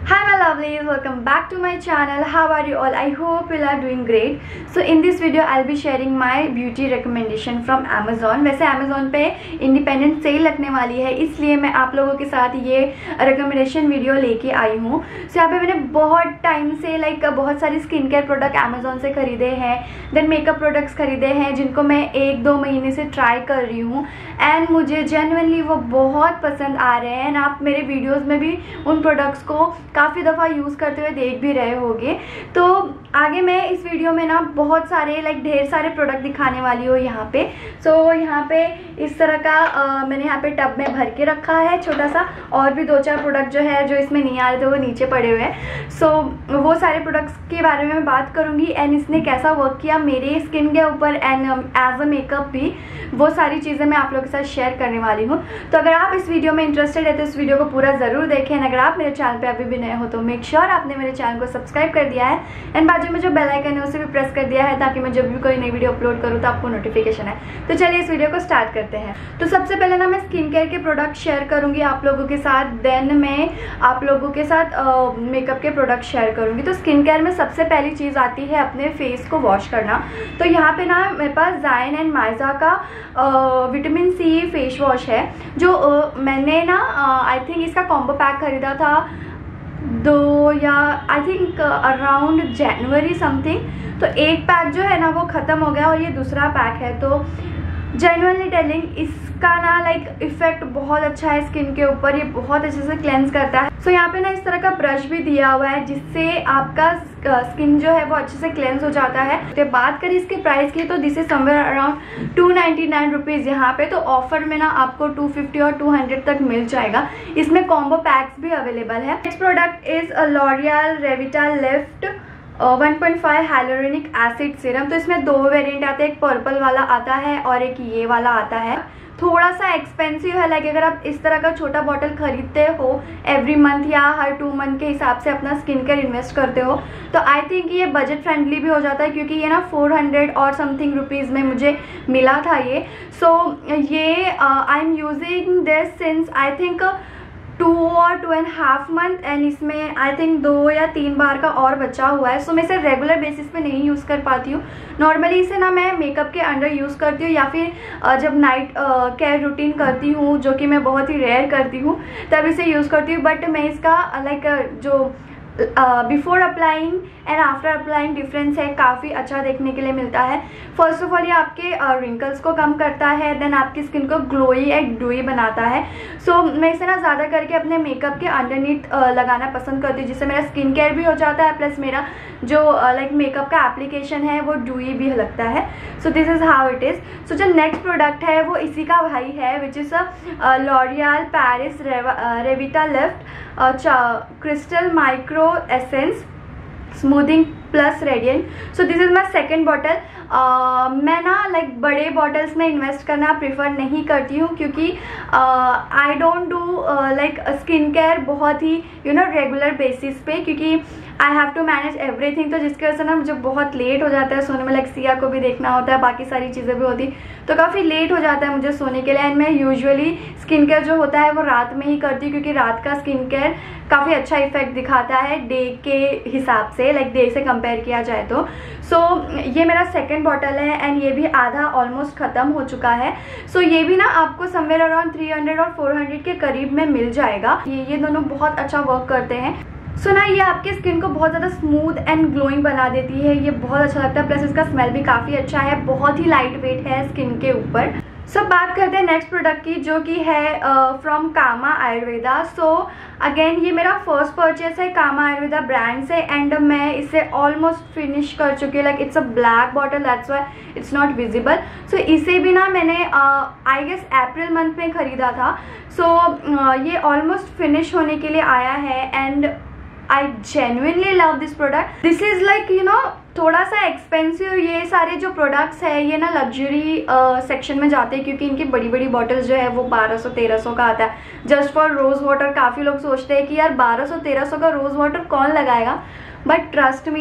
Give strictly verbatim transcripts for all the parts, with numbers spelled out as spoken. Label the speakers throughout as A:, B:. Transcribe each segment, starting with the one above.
A: Hi my lovelies, welcome back to my channel. How are you all? I hope you are doing great. So in this video I'll be sharing my beauty recommendation from Amazon. वैसे Amazon पे independent sale लगने वाली है, इसलिए मैं आप लोगों के साथ ये रिकमेंडेशन वीडियो लेके आई हूँ. सो यहाँ पे मैंने बहुत टाइम से लाइक बहुत सारी स्किन केयर प्रोडक्ट Amazon से खरीदे हैं, देन मेकअप प्रोडक्ट्स खरीदे हैं जिनको मैं एक दो महीने से ट्राई कर रही हूँ एंड मुझे जेन्युइनली वो बहुत पसंद आ रहे हैं. एंड आप मेरे वीडियोज़ में भी उन प्रोडक्ट्स को काफ़ी दफ़ा यूज़ करते हुए देख भी रहे होंगे. तो आगे मैं इस वीडियो में ना बहुत सारे लाइक ढेर सारे प्रोडक्ट दिखाने वाली हूँ यहाँ पे. सो so, यहाँ पे इस तरह का आ, मैंने यहाँ पे टब में भर के रखा है छोटा सा, और भी दो चार प्रोडक्ट जो है जो इसमें नहीं आ रहे थे वो नीचे पड़े हुए हैं. सो so, वो सारे प्रोडक्ट्स के बारे में मैं बात करूँगी एंड इसने कैसा वर्क किया मेरे स्किन के ऊपर एंड एज अ मेकअप भी, वो सारी चीज़ें मैं आप लोगों के साथ शेयर करने वाली हूँ. तो अगर आप इस वीडियो में इंटरेस्टेड है तो इस वीडियो को पूरा ज़रूर देखें. अगर आप मेरे चैनल पे अभी भी नए हो तो मेक श्योर sure आपने मेरे चैनल को सब्सक्राइब कर दिया है एंड बाजू में जो बेल आइकन है उसे भी प्रेस कर दिया है ताकि मैं जब भी कोई नई वीडियो अपलोड करूँ तो आपको नोटिफिकेशन है. तो चलिए इस वीडियो को स्टार्ट करते हैं. तो सबसे पहले ना मैं स्किन केयर के प्रोडक्ट शेयर करूँगी आप लोगों के साथ, देन मैं आप लोगों के साथ मेकअप के प्रोडक्ट शेयर करूँगी. तो स्किन केयर में सबसे पहली चीज़ आती है अपने फेस को वॉश करना. तो यहाँ पे ना मेरे पास ज़ाइन एंड माइजा का विटामिन सी फेस वॉश है जो uh, मैंने ना आई uh, थिंक इसका कॉम्बो पैक खरीदा था दो या I think around January something. तो एक पैक जो है ना वो ख़त्म हो गया और ये दूसरा पैक है. तो जेन्युइनली टेलिंग इसका ना लाइक इफेक्ट बहुत अच्छा है स्किन के ऊपर, ये बहुत अच्छे से क्लेंस करता है. सो so, यहाँ पे ना इस तरह का ब्रश भी दिया हुआ है जिससे आपका स्किन जो है वो अच्छे से क्लेंस हो जाता है. तो बात करें इसके प्राइस की तो this is somewhere around two ninety nine rupees यहाँ पे. तो ऑफर में ना आपको टू फिफ्टी और टू हंड्रेड तक मिल जाएगा. इसमें कॉम्बो पैक्स भी अवेलेबल है. Next product is L'Oreal Revitalift one point five hyaluronic acid serum. तो इसमें दो वेरिएंट आते हैं, एक पर्पल वाला आता है और एक ये वाला आता है. थोड़ा सा एक्सपेंसिव है, लाइक अगर आप इस तरह का छोटा बॉटल खरीदते हो एवरी मंथ या हर टू मंथ के हिसाब से अपना स्किन केयर इन्वेस्ट करते हो तो आई थिंक ये बजट फ्रेंडली भी हो जाता है क्योंकि ये ना फोर हंड्रेड और समथिंग रुपीज़ में मुझे मिला था ये. सो so, ये I am using this since I think two और two and half month and इसमें आई थिंक दो या तीन बार का और बचा हुआ है. सो so, मैं इसे रेगुलर बेसिस पे नहीं यूज़ कर पाती हूँ. नॉर्मली इसे ना मैं मेकअप के अंडर यूज़ करती हूँ या फिर जब नाइट केयर रूटीन करती हूँ जो कि मैं बहुत ही रेयर करती हूँ तब इसे यूज़ करती हूँ. बट मैं इसका लाइक like, जो before applying and after applying difference है काफ़ी अच्छा देखने के लिए मिलता है. फर्स्ट ऑफ ऑल ये आपके रिंकल्स uh, को कम करता है, देन आपकी स्किन को ग्लोई एंड ड्यूई बनाता है. सो so, मैं इसे ना ज़्यादा करके अपने मेकअप के अंडरनीथ uh, लगाना पसंद करती हूँ जिससे मेरा स्किन केयर भी हो जाता है प्लस मेरा जो लाइक uh, मेकअप का एप्लीकेशन है वो ड्यूई भी लगता है. So this is how it is. So जो नेक्स्ट प्रोडक्ट है वो इसी का भाई है which is a L'Oreal Paris Revitalift crystal micro essence smoothing plus radiant. So this is my second bottle. मैं ना लाइक like, बड़े बॉटल्स में इन्वेस्ट करना प्रिफर नहीं करती हूँ क्योंकि I don't do like skin care बहुत ही यू नो रेगुलर बेसिस पे, क्योंकि I have to manage everything. तो जिसकी वजह से ना मुझे बहुत लेट हो जाता है सोने में, लाइक सिया को भी देखना होता है, बाकी सारी चीज़ें भी होती, तो काफ़ी लेट हो जाता है मुझे सोने के लिए. एंड मैं यूजुअली स्किन केयर जो होता है वो रात में ही करती हूँ क्योंकि रात का स्किन केयर काफ़ी अच्छा इफेक्ट दिखाता है डे के हिसाब से, लाइक डे से कंपेयर किया जाए तो. सो so, ये मेरा सेकेंड बॉटल है एंड ये भी आधा ऑलमोस्ट ख़त्म हो चुका है. सो so, ये भी ना आपको समवेयर अराउंड थ्री हंड्रेड और फोर हंड्रेड के करीब में मिल जाएगा. ये ये दोनों बहुत अच्छा वर्क करते हैं. सो so, ना ये आपके स्किन को बहुत ज़्यादा स्मूथ एंड ग्लोइंग बना देती है. ये बहुत अच्छा लगता है, प्लस इसका स्मेल भी काफ़ी अच्छा है, बहुत ही लाइट वेट है स्किन के ऊपर. सो so, बात करते हैं नेक्स्ट प्रोडक्ट की जो कि है from Kama Ayurveda. So again ये मेरा फर्स्ट परचेस है कामा आयुर्वेदा ब्रांड से एंड मैं इसे ऑलमोस्ट फिनिश कर चुकी हूँ. Like it's a black bottle, that's why it's not visible. So इसे भी ना मैंने आई गेस अप्रैल मंथ में ख़रीदा था. सो so, uh, ये ऑलमोस्ट फिनिश होने के लिए आया है and I genuinely love this product. This is like you know थोड़ा सा एक्सपेंसिव. ये सारे जो प्रोडक्ट्स है ये ना लग्जरी सेक्शन में जाते हैं क्योंकि इनकी बड़ी बड़ी बॉटल्स जो है वो बारह सौ तेरह सौ का आता है जस्ट फॉर रोज़ वाटर. काफ़ी लोग सोचते हैं कि यार बारह सौ तेरह सौ का रोज़ वाटर कौन लगाएगा, बट ट्रस्ट मी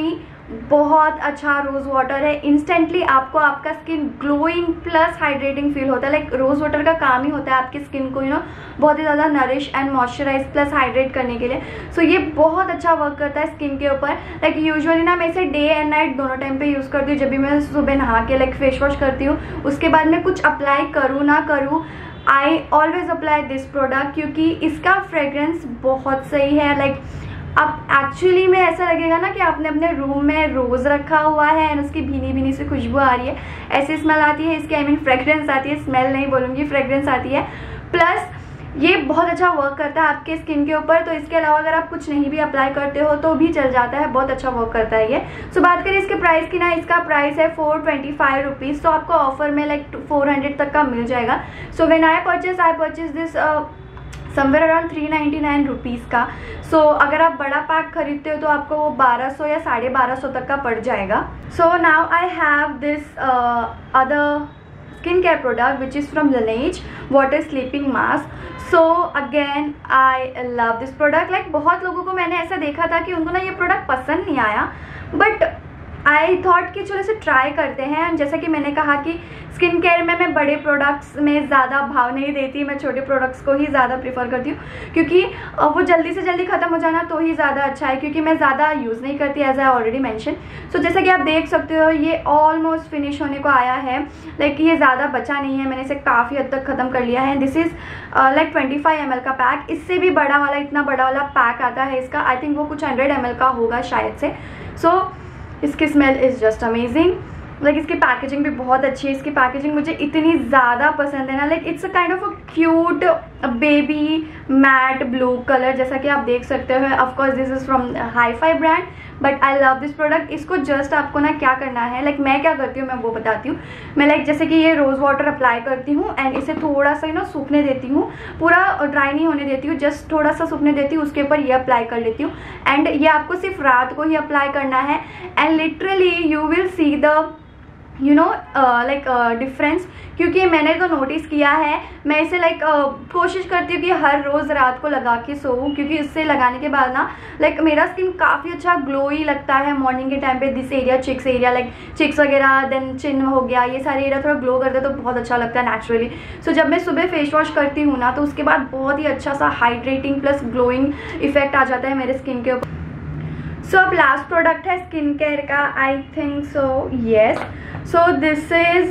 A: बहुत अच्छा रोज़ वाटर है। इंस्टेंटली आपको आपका skin glowing plus hydrating feel होता है। लाइक रोज़ वाटर का काम ही होता है आपकी स्किन को यू नो बहुत ही ज़्यादा nourish and moisturize plus hydrate करने के लिए। सो so, ये बहुत अच्छा वर्क करता है स्किन के ऊपर। लाइक यूजुअली ना मैं इसे डे एंड नाइट दोनों टाइम पे यूज़ करती हूँ। जब भी मैं सुबह नहा के लाइक फेस वॉश करती हूँ उसके बाद मैं कुछ अप्लाई करूँ ना करूँ, I always apply this product क्योंकि इसका फ्रेग्रेंस बहुत सही है। लाइक अब एक्चुअली में ऐसा लगेगा ना कि आपने अपने रूम में रोज़ रखा हुआ है एंड उसकी भीनी भीनी से खुशबू आ रही है, ऐसी स्मेल आती है इसकी। आई मीन फ्रेग्रेंस आती है, स्मेल नहीं बोलूँगी, फ्रेग्रेंस आती है। प्लस ये बहुत अच्छा वर्क करता है आपके स्किन के ऊपर। तो इसके अलावा अगर आप कुछ नहीं भी अप्लाई करते हो तो भी चल जाता है, बहुत अच्छा वर्क करता है ये। सो so, बात करें इसके प्राइस की ना, इसका प्राइस है फोर ट्वेंटी फाइव रुपीज़। तो आपको ऑफर में लाइक फोर हंड्रेड तक का मिल जाएगा। So when I purchase I purchase this somewhere around three ninety nine rupees का। सो so, अगर आप बड़ा पैक खरीदते हो तो आपको वो बारह सौ या साढ़े बारह सौ तक का पड़ जाएगा। So now I have this other skin care product which is from Laneige water sleeping mask. So again I love this product. Like बहुत लोगों को मैंने ऐसा देखा था कि उनको ना ये प्रोडक्ट पसंद नहीं आया, बट आई थॉट कि चलो इसे ट्राई करते हैं। जैसा कि मैंने कहा कि स्किन केयर में मैं बड़े प्रोडक्ट्स में ज़्यादा भाव नहीं देती, मैं छोटे प्रोडक्ट्स को ही ज़्यादा प्रीफर करती हूँ क्योंकि वो जल्दी से जल्दी ख़त्म हो जाना तो ही ज़्यादा अच्छा है, क्योंकि मैं ज़्यादा यूज़ नहीं करती as I already mention. So जैसा कि आप देख सकते हो ये ऑलमोस्ट फिनिश होने को आया है। लाइक ये ज़्यादा बचा नहीं है, मैंने इसे काफ़ी हद तक ख़त्म कर लिया है। This is like twenty five M L का पैक। इससे भी बड़ा वाला, इतना बड़ा वाला पैक आता है इसका, आई थिंक वो कुछ हंड्रेड एम एल का होगा शायद से। सो so, इसकी smell is just amazing. Like इसकी पैकेजिंग भी बहुत अच्छी है। इसकी पैकेजिंग मुझे इतनी ज़्यादा पसंद है ना। Like it's a kind of a cute baby matte blue colour, जैसा कि आप देख सकते हो। Of course this is from hi fi brand, but I love this product. इसको जस्ट आपको ना क्या करना है, लाइक like, मैं क्या करती हूँ मैं वो बताती हूँ। मैं लाइक like, जैसे कि ये रोज़ वाटर अप्लाई करती हूँ एंड इसे थोड़ा सा ना सूखने देती हूँ, पूरा ड्राई नहीं होने देती हूँ, जस्ट थोड़ा सा सूखने देती हूँ, उसके ऊपर ये अप्लाई कर लेती हूँ। एंड ये आपको सिर्फ रात को ही अप्लाई करना है and literally you will see the you know like difference. क्योंकि मैंने तो नोटिस किया है, मैं इसे लाइक like, uh, कोशिश करती हूँ कि हर रोज़ रात को लगा के सोऊं, क्योंकि इससे लगाने के बाद ना लाइक like, मेरा स्किन काफ़ी अच्छा ग्लोई लगता है मॉर्निंग के टाइम पे। This area cheeks area like cheeks वगैरह, देन चिन हो गया, ये सारे एरिया थोड़ा ग्लो करता है तो बहुत अच्छा लगता है नेचुरली। सो so, जब मैं सुबह फेस वॉश करती हूँ ना तो उसके बाद बहुत ही अच्छा सा हाइड्रेटिंग प्लस ग्लोइंग इफेक्ट आ जाता है मेरे स्किन के ऊपर। सो अब लास्ट प्रोडक्ट है स्किन केयर का, I think so yes. So this is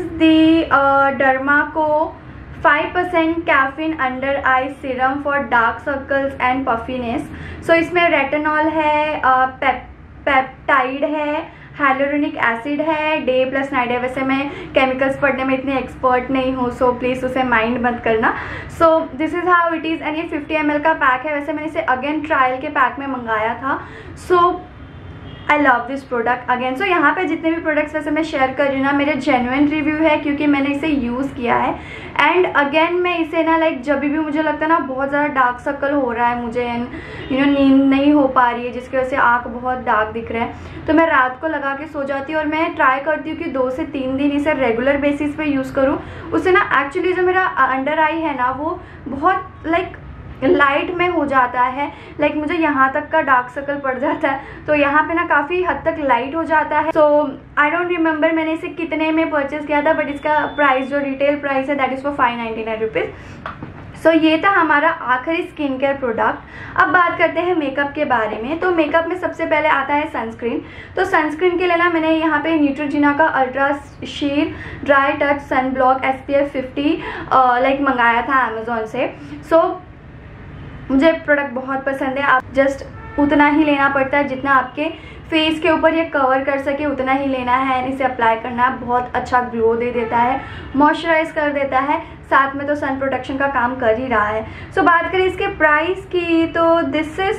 A: the Dermaco five percent caffeine under eye serum for dark circles and puffiness. So इसमें रेटिनॉल है, पेप पेप्टाइड है, हाइलोरोनिक एसिड है, day plus night है। वैसे मैं chemicals पढ़ने में इतनी एक्सपर्ट नहीं हूँ, सो प्लीज़ उसे माइंड मत करना। So this is how it is and ये फिफ्टी एम एल का पैक है। वैसे मैंने इसे अगेन ट्रायल के पैक में मंगाया था। So I love this product again. So यहाँ पे जितने भी प्रोडक्ट्स वैसे मैं शेयर कर रही हूँ ना, मेरे जेन्युइन रिव्यू है क्योंकि मैंने इसे यूज़ किया है। एंड अगेन मैं इसे ना लाइक जब भी मुझे लगता है ना बहुत ज़्यादा डार्क सर्कल हो रहा है मुझे एंड यू नो नींद नहीं हो पा रही है जिसकी वजह से आँख बहुत डार्क दिख रहा है, तो मैं रात को लगा के सो जाती हूँ। और मैं ट्राई करती हूँ कि दो से तीन दिन इसे रेगुलर बेसिस पे यूज़ करूँ। उससे ना एक्चुअली जो मेरा अंडर आई है ना वो बहुत लाइक लाइट में हो जाता है। लाइक like, मुझे यहाँ तक का डार्क सर्कल पड़ जाता है तो यहाँ पे ना काफ़ी हद तक लाइट हो जाता है। सो आई डोंट रिमेंबर मैंने इसे कितने में परचेज किया था, बट इसका प्राइस जो रिटेल प्राइस है that is for five ninety nine rupees. So ये था हमारा आखिरी स्किन केयर प्रोडक्ट। अब बात करते हैं मेकअप के बारे में। तो मेकअप में सबसे पहले आता है सनस्क्रीन। तो सनस्क्रीन के लिए ना मैंने यहाँ पे न्यूट्रोजिना का ultra sheer dry touch sun block S P F fifty like मंगाया था अमेजोन से। सो so, मुझे प्रोडक्ट बहुत पसंद है। आप जस्ट उतना ही लेना पड़ता है जितना आपके फेस के ऊपर ये कवर कर सके, उतना ही लेना है, इसे अप्लाई करना है। बहुत अच्छा ग्लो दे देता है, मॉइस्चराइज कर देता है, साथ में तो सन प्रोटेक्शन का काम कर ही रहा है। सो so, बात करें इसके प्राइस की तो this is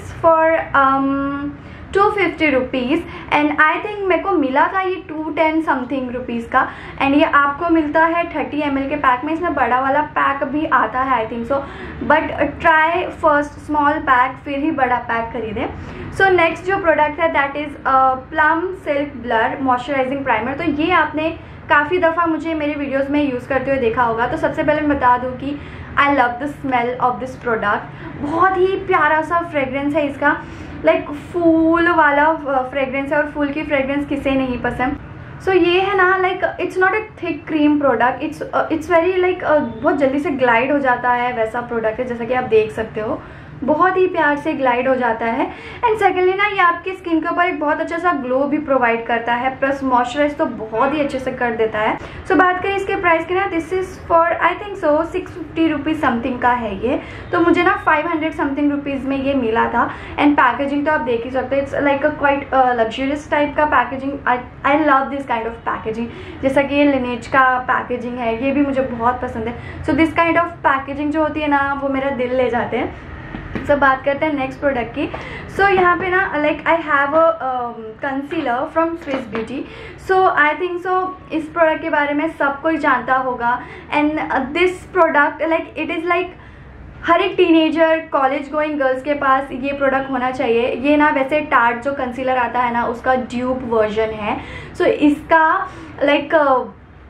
A: for two fifty rupees and I think मेरे को मिला था ये टू टेन समथिंग रुपीज़ का। एंड ये आपको मिलता है थर्टी एम एल के पैक में। इसमें बड़ा वाला पैक भी आता है I think so, but try first small pack फिर ही बड़ा पैक खरीदें। सो नेक्स्ट जो प्रोडक्ट है that is Plum silk blur moisturizing primer. तो ये आपने काफ़ी दफ़ा मुझे मेरे वीडियोज़ में यूज़ करते हुए देखा होगा। तो सबसे पहले मैं बता दूँ कि I love the smell of this product. बहुत ही प्यारा सा फ्रेग्रेंस है इसका। लाइक फूल वाला फ्रेग्रेंस है, और फूल की फ्रेग्रेंस किसे नहीं पसंद। सो so, ये है ना like it's not a thick cream product, it's it's very like बहुत जल्दी से ग्लाइड हो जाता है वैसा प्रोडक्ट है, जैसा कि आप देख सकते हो बहुत ही प्यार से ग्लाइड हो जाता है। एंड सेकेंडली ना ये आपकी स्किन के ऊपर एक बहुत अच्छा सा ग्लो भी प्रोवाइड करता है, प्लस मॉइस्चराइज तो बहुत ही अच्छे से कर देता है। सो so, बात करें इसके प्राइस की ना, this is for I think so six fifty rupees something का है ये, तो मुझे ना फाइव हंड्रेड समथिंग रुपीज़ में ये मिला था। एंड पैकेजिंग तो आप देख ही सकते हो, it's like a quite luxurious type का packaging. I love this kind of packaging, जैसा कि ये लिनेज का पैकेजिंग है, ये भी मुझे बहुत पसंद है। So this kind of packaging जो होती है ना, वो मेरा दिल ले जाते हैं। सो so, बात करते हैं नेक्स्ट प्रोडक्ट की। सो so, यहाँ पे ना like I have a concealer from Swiss Beauty. So I think so इस प्रोडक्ट के बारे में सब कोई जानता होगा। And this product like it is like हर एक टीनेजर कॉलेज गोइंग गर्ल्स के पास ये प्रोडक्ट होना चाहिए। ये ना वैसे टार्ट जो कंसीलर आता है ना, उसका ड्यूप वर्जन है। सो so, इसका like like,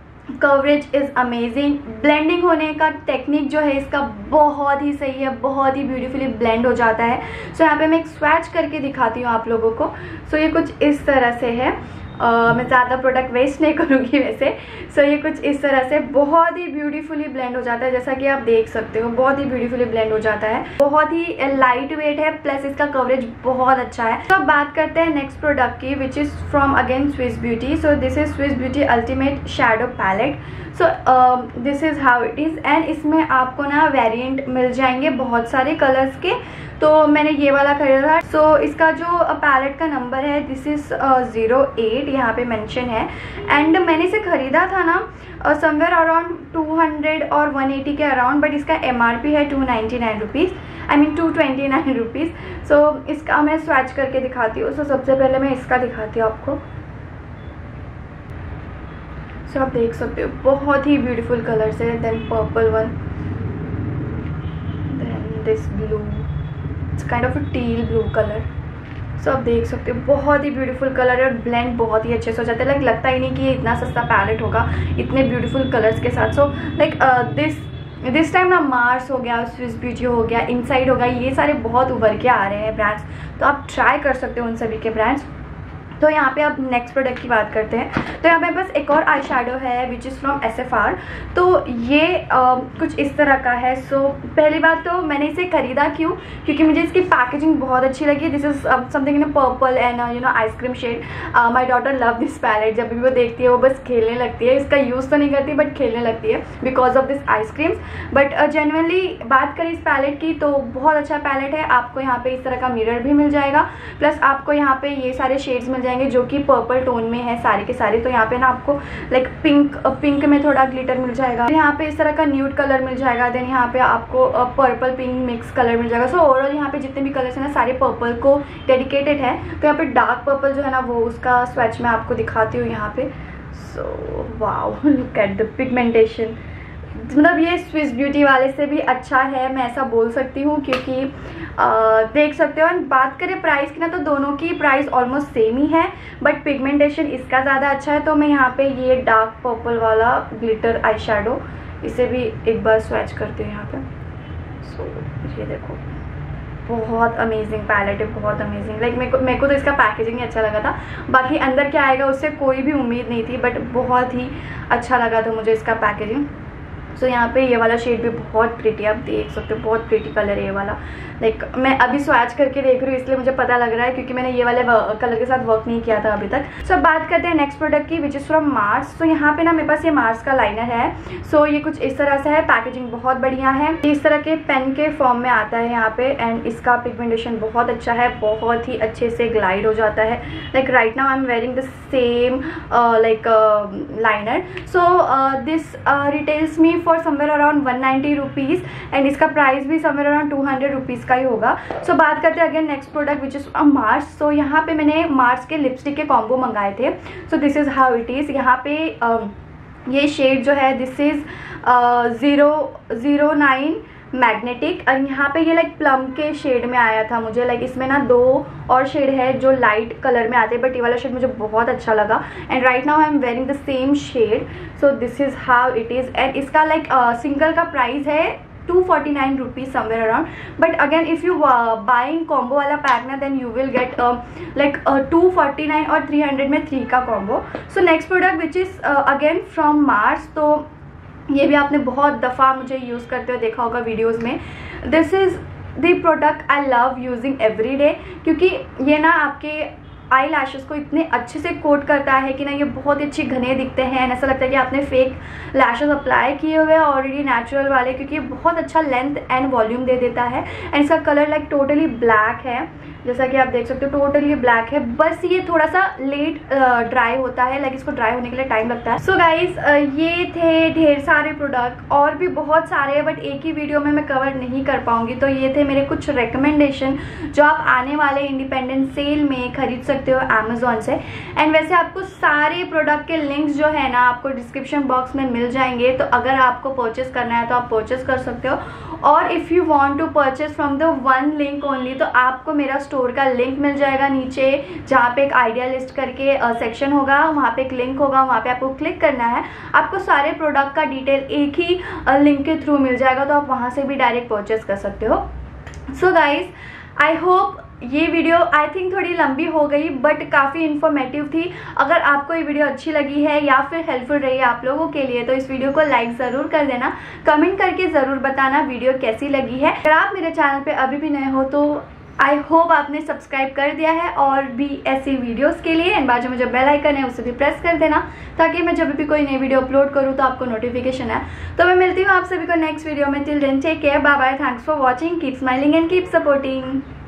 A: coverage is amazing, blending होने का टेक्निक जो है इसका बहुत ही सही है, बहुत ही ब्यूटीफुली ब्लेंड हो जाता है। सो so, यहाँ पे मैं एक स्वैच करके दिखाती हूँ आप लोगों को। सो so, ये कुछ इस तरह से है। Uh, मैं ज़्यादा प्रोडक्ट वेस्ट नहीं करूँगी वैसे। सो so, ये कुछ इस तरह से बहुत ही ब्यूटीफुली ब्लेंड हो जाता है, जैसा कि आप देख सकते हो बहुत ही ब्यूटीफुली ब्लेंड हो जाता है। बहुत ही लाइट वेट है, प्लस इसका कवरेज बहुत अच्छा है। तो अब बात करते हैं नेक्स्ट प्रोडक्ट की, which is from again Swiss Beauty. So this is Swiss Beauty ultimate shadow palette. So this is how it is. And इसमें आपको ना वेरिएंट मिल जाएंगे बहुत सारे कलर्स के, तो मैंने ये वाला खरीदा था। सो so, इसका जो पैलेट का नंबर है दिस इज़ ज़ीरो एट, यहाँ पे मेंशन है। एंड मैंने इसे ख़रीदा था ना समवेयर अराउंड टू हंड्रेड और वन एटी के अराउंड, बट इसका एमआरपी है two ninety nine rupees, I mean two twenty nine rupees. So इसका मैं स्वैच करके दिखाती हूँ। सो so, सबसे पहले मैं इसका दिखाती हूँ आपको। सो so, आप देख सकते हो बहुत ही ब्यूटीफुल कलर्स है। Then purple one, then this blue, it's kind of a teal blue colour. So आप देख सकते हो बहुत ही ब्यूटीफुल कलर है, और ब्लेंड बहुत ही अच्छे से हो जाता है। लाइक लगता ही नहीं कि ये इतना सस्ता पैलेट होगा इतने ब्यूटीफुल कलर्स के साथ। So like this this time ना मार्स हो गया, स्विस ब्यूटी हो गया, इनसाइड हो गया, ये सारे बहुत उभर के आ रहे हैं ब्रांड्स, तो आप ट्राई कर सकते हो उन सभी के ब्रांड्स। तो यहाँ पे अब नेक्स्ट प्रोडक्ट की बात करते हैं। तो यहाँ पे बस एक और आई शेडो है which is from S F R. तो ये आ, कुछ इस तरह का है। सो so, पहली बात तो मैंने इसे ख़रीदा क्यों, क्योंकि मुझे इसकी पैकेजिंग बहुत अच्छी लगी। This is something in a purple and you know ice cream shade. My daughter love this palette, जब भी वो देखती है वो बस खेलने लगती है। इसका यूज़ तो नहीं करती बट खेलने लगती है because of this ice creams. But genuinely बात करें इस पैलेट की तो बहुत अच्छा पैलेट है। आपको यहाँ पे इस तरह का मिरर भी मिल जाएगा, प्लस आपको यहाँ पे ये सारे शेड्स मिल जाएंगे जो कि पर्पल टोन में है सारे के सारे। तो यहाँ पे ना आपको लाइक पिंक पिंक में थोड़ा ग्लिटर मिल जाएगा, यहाँ पे इस तरह का न्यूड कलर मिल जाएगा, देन यहाँ पे आपको पर्पल पिंक मिक्स कलर मिल जाएगा। सो ओवरऑल यहाँ पे जितने भी कलर्स हैं ना सारे पर्पल को डेडिकेटेड है। तो यहाँ पे डार्क पर्पल जो है ना वो उसका स्वैच मैं आपको दिखाती हूँ यहाँ पे। So wow, look at the pigmentation. मतलब ये स्विस ब्यूटी वाले से भी अच्छा है, मैं ऐसा बोल सकती हूँ, क्योंकि आ, देख सकते हो। बात करें प्राइस की ना तो दोनों की प्राइस ऑलमोस्ट सेम ही है, बट पिगमेंटेशन इसका ज़्यादा अच्छा है। तो मैं यहाँ पे ये डार्क पर्पल वाला ग्लिटर आई शेडो इसे भी एक बार स्वैच करती हूँ यहाँ पे। सो so, ये देखो बहुत अमेजिंग पैलेट है, बहुत अमेजिंग। लाइक मेरे को मेरे को तो इसका पैकेजिंग ही अच्छा लगा था, बाकी अंदर क्या आएगा उससे कोई भी उम्मीद नहीं थी, बट बहुत ही अच्छा लगा था मुझे इसका पैकेजिंग। सो so, यहाँ पे ये वाला शेड भी बहुत प्रिटी, आप देख सकते हो बहुत प्रिटी कलर है ये वाला। लाइक like, मैं अभी स्वैच करके देख रही हूँ इसलिए मुझे पता लग रहा है, क्योंकि मैंने ये वाले कलर के साथ वर्क नहीं किया था अभी तक। सो so, अब बात करते हैं नेक्स्ट प्रोडक्ट की विच इज़ फ्रॉम मार्स। तो यहाँ पे ना मेरे पास ये मार्स का लाइनर है। सो so, ये कुछ इस तरह से है, पैकेजिंग बहुत बढ़िया है, इस तरह के पेन के फॉर्म में आता है यहाँ पे। एंड इसका पिगमेंटेशन बहुत अच्छा है, बहुत ही अच्छे से ग्लाइड हो जाता है। Like right now I am wearing the same like liner. So this retails me for somewhere around one ninety rupees, and इसका प्राइस भी somewhere around two hundred rupees का ही होगा। सो so, बात करते हैं again next product which is Mars. So यहाँ पे मैंने मार्स के लिपस्टिक के कॉम्बो मंगाए थे। So this is how it is. यहाँ पे uh, ये शेड जो है this is zero zero nine magnetic, और यहाँ पे ये लाइक प्लम के शेड में आया था मुझे। लाइक इसमें ना दो और शेड है जो लाइट कलर में आते हैं, बट ये वाला शेड मुझे बहुत अच्छा लगा। And right now I am wearing the same shade. So this is how it is. And इसका लाइक सिंगल का प्राइस है two forty nine rupees somewhere around. But again if you buying combo वाला pack ना, then you will get like two forty nine और three hundred में three का combo. So next product which is again from Mars. तो ये भी आपने बहुत दफ़ा मुझे यूज़ करते हुए देखा होगा वीडियोज़ में. This is the product I love using every day, क्योंकि ये ना आपके आई लैशेज़ को इतने अच्छे से कोट करता है कि ना ये बहुत ही अच्छी घने दिखते हैं. ऐसा लगता है कि आपने फेक लैशेज़ अप्लाई किए हुए हैं ऑलरेडी नेचुरल वाले, क्योंकि ये बहुत अच्छा लेंथ एंड वॉल्यूम दे देता है. एंड इसका कलर लाइक टोटली ब्लैक है, जैसा कि आप देख सकते हो टोटली ब्लैक है. बस ये थोड़ा सा लेट ड्राई होता है, लाइक इसको ड्राई होने के लिए टाइम लगता है. सो गाइज ये थे ढेर सारे प्रोडक्ट, और भी बहुत सारे हैं बट एक ही वीडियो में मैं कवर नहीं कर पाऊंगी. तो ये थे मेरे कुछ रिकमेंडेशन जो आप आने वाले इंडिपेंडेंस सेल में खरीद सकते हो अमेजोन से. एंड वैसे आपको सारे प्रोडक्ट के लिंक्स जो है ना आपको डिस्क्रिप्शन बॉक्स में मिल जाएंगे. तो अगर आपको परचेस करना है तो आप परचेस कर सकते हो. और if you want to purchase from the one link only, तो आपको मेरा स्टोर का लिंक मिल जाएगा नीचे, जहाँ पे एक आइडिया लिस्ट करके सेक्शन uh, होगा, वहाँ पे एक लिंक होगा, वहाँ पे आपको क्लिक करना है. आपको सारे प्रोडक्ट का डिटेल एक ही लिंक uh, के थ्रू मिल जाएगा, तो आप वहाँ से भी डायरेक्ट परचेस कर सकते हो. सो गाइज आई होप ये वीडियो आई थिंक थोड़ी लंबी हो गई बट काफ़ी इन्फॉर्मेटिव थी. अगर आपको ये वीडियो अच्छी लगी है या फिर हेल्पफुल रही है आप लोगों के लिए, तो इस वीडियो को लाइक ज़रूर कर देना. कमेंट करके ज़रूर बताना वीडियो कैसी लगी है. अगर आप मेरे चैनल पे अभी भी नए हो तो आई होप आपने सब्सक्राइब कर दिया है, और भी ऐसी वीडियोस के लिए. एंड बाजू में जो बेल आइकन है उसे भी प्रेस कर देना, ताकि मैं जब भी कोई नई वीडियो अपलोड करूँ तो आपको नोटिफिकेशन है. तो मैं मिलती हूँ आप सभी को नेक्स्ट वीडियो में. Till then take care, bye bye, thanks for watching, keep smiling and keep supporting.